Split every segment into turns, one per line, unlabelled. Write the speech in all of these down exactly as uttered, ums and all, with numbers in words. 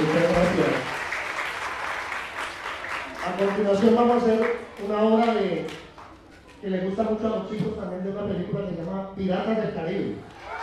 Muchas gracias. A continuación vamos a hacer una obra de, que le gusta mucho a los chicos también, de una película que se llama Piratas del Caribe.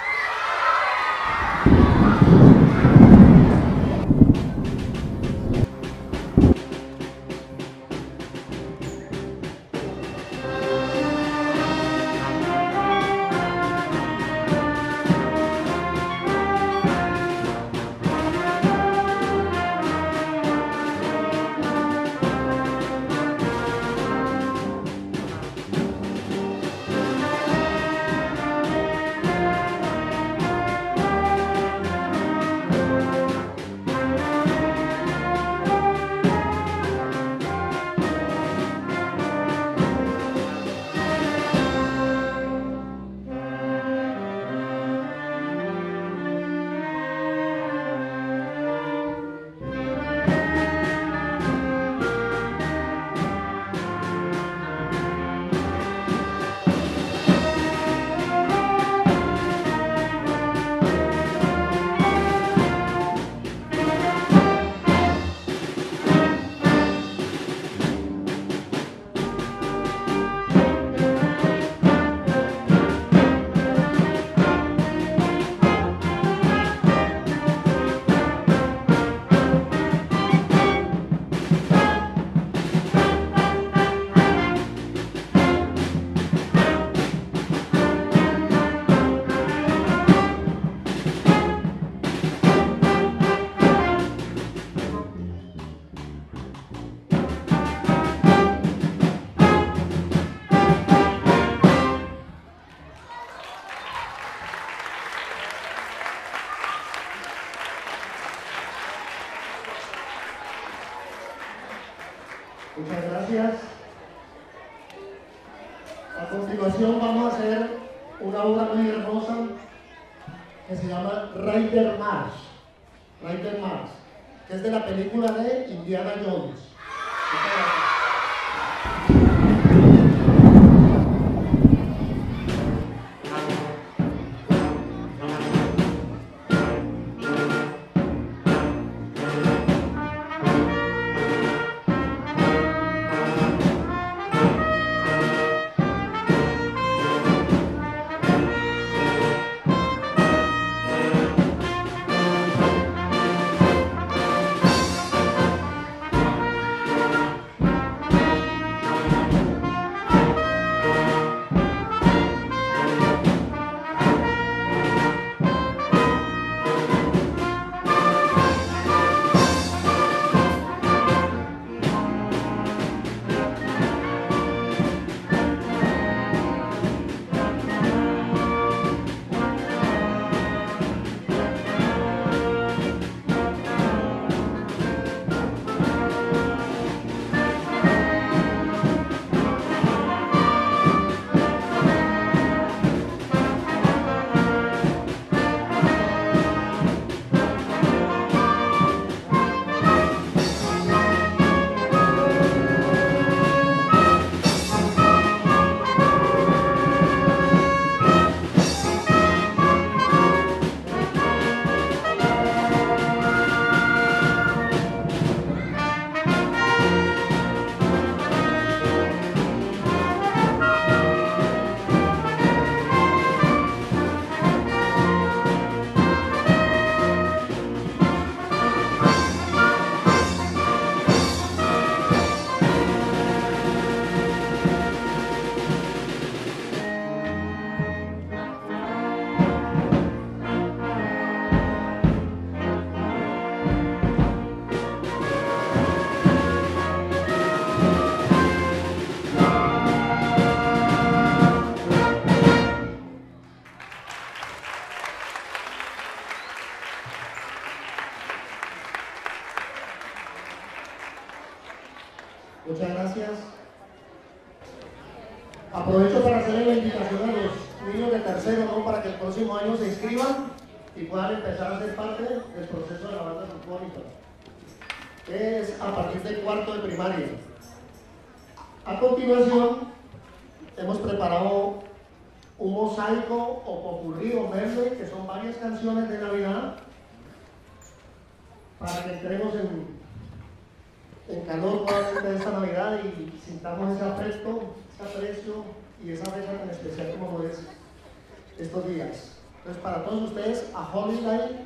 Muchas gracias. A continuación vamos a hacer una obra muy hermosa que se llama Rider March, Rider March, que es de la película de Indiana Jones. Muchas gracias. Muchas gracias. Aprovecho para hacerle la invitación a los niños de tercero, ¿no?, para que el próximo año se inscriban y puedan empezar a ser parte del proceso de la banda sinfónica. Es a partir del cuarto de primaria. A continuación, hemos preparado un mosaico o popurrí o medley, que son varias canciones de Navidad para que entremos en, en calor nuevamente de esta Navidad y sintamos ese afecto, ese aprecio y esa fecha tan especial como lo es estos días. Entonces, para todos ustedes, a Holiday.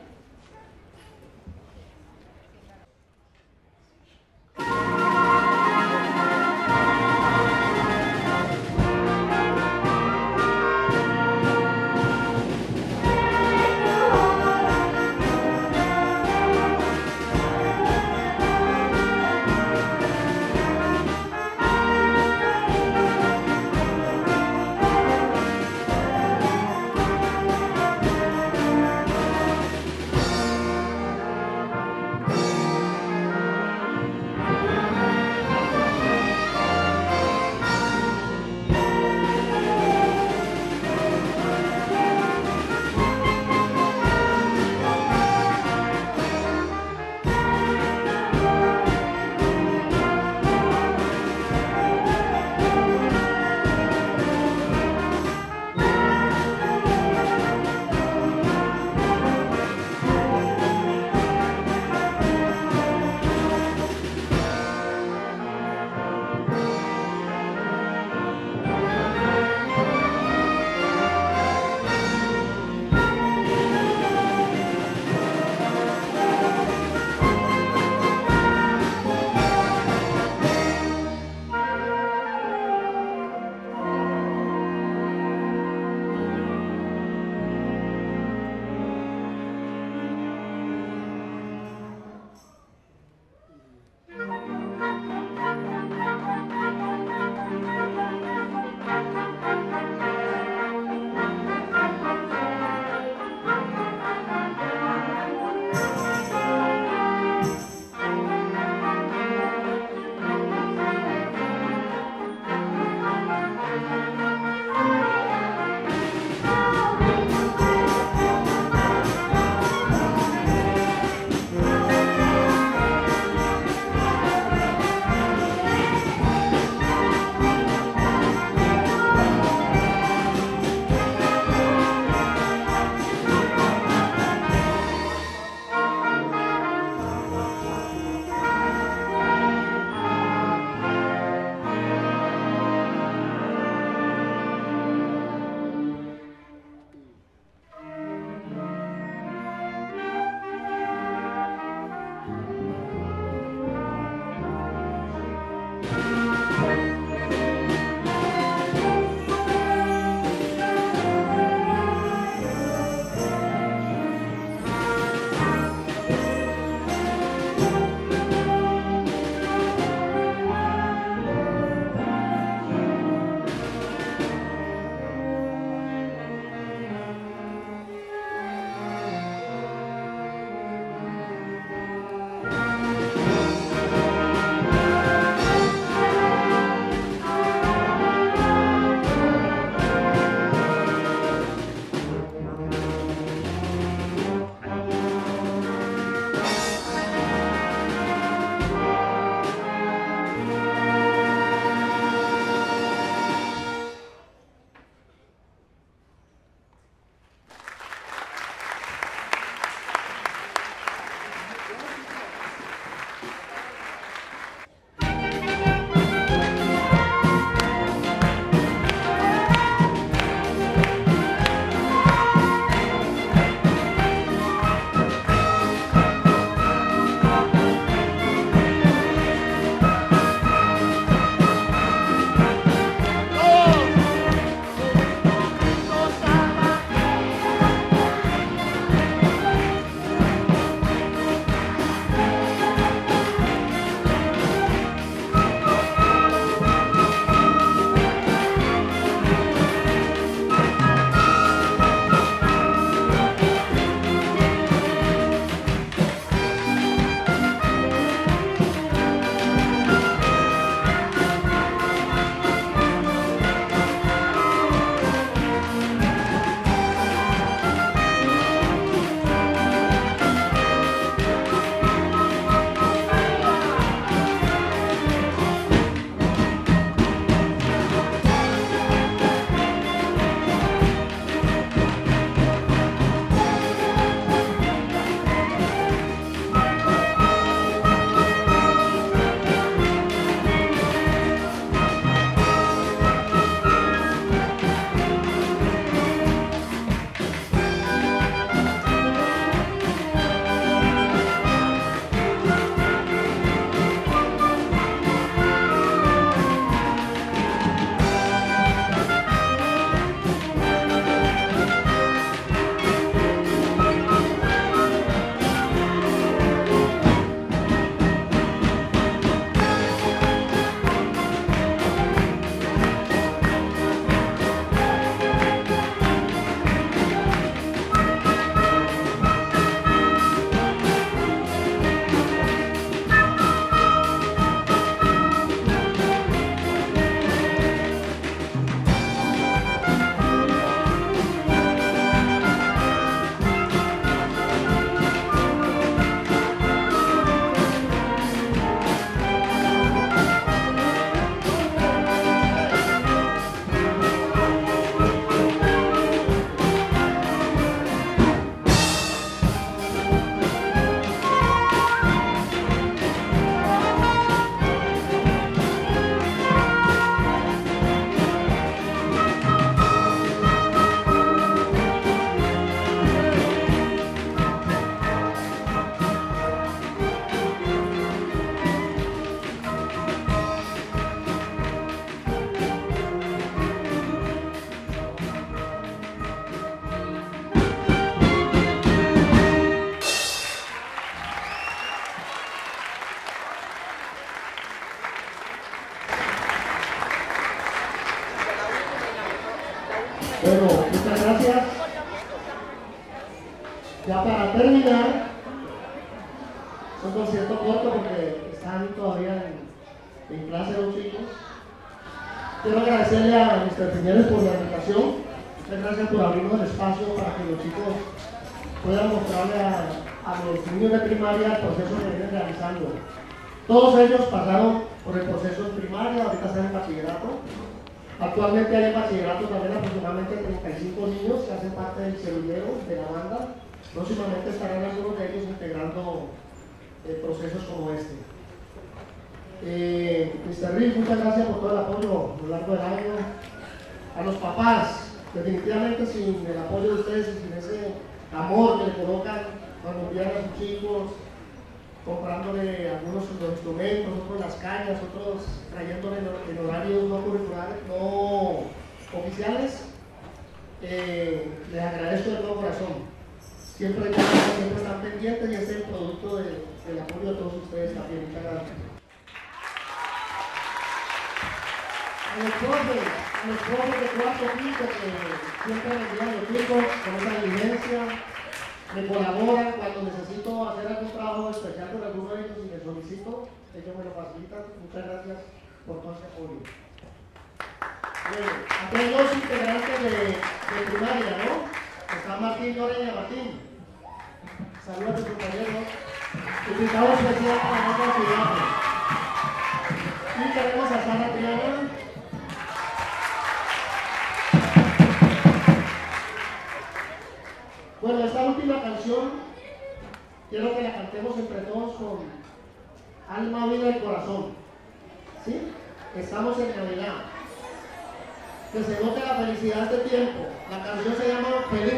Ya para terminar, es un concierto corto porque están todavía en, en clase los chicos. Quiero agradecerle a mister Piñeres por la invitación. Muchas gracias por abrirnos el espacio para que los chicos puedan mostrarle a, a los niños de primaria el proceso que vienen realizando. Todos ellos pasaron por el proceso de primaria, ahorita están en bachillerato. Actualmente hay en bachillerato también aproximadamente treinta y cinco niños que hacen parte del semillero de la banda. Próximamente estarán algunos de ellos integrando eh, procesos como este. Eh, mister Rick, muchas gracias por todo el apoyo a lo largo del año. A los papás, definitivamente sin el apoyo de ustedes y sin ese amor que le colocan cuando envían a sus chicos, comprándole algunos de los instrumentos, otros las cañas, otros trayéndole en horarios no curriculares, no oficiales, eh, les agradezco de todo corazón. Siempre, siempre están pendientes y es el producto de, del apoyo de todos ustedes también. Muchas gracias. A los profes, a los profes de cuarto quinto que siempre me envían los chicos con esa diligencia, me colaboran cuando necesito hacer algún trabajo especial con alguno de ellos y les solicito, ellos me lo facilitan. Muchas gracias por todo ese apoyo. Bueno, aquí hay dos integrantes de, de primaria, ¿no? Está Martín y Oreña. Martín, saludos a tus compañeros. Invitado especial para nuestra ciudad. Y tenemos a Sara Triana. Bueno, esta última canción quiero que la cantemos entre todos con alma, vida y corazón. ¿Sí? Estamos en Navidad. Que se note la felicidad de este tiempo. La canción se llama Feliz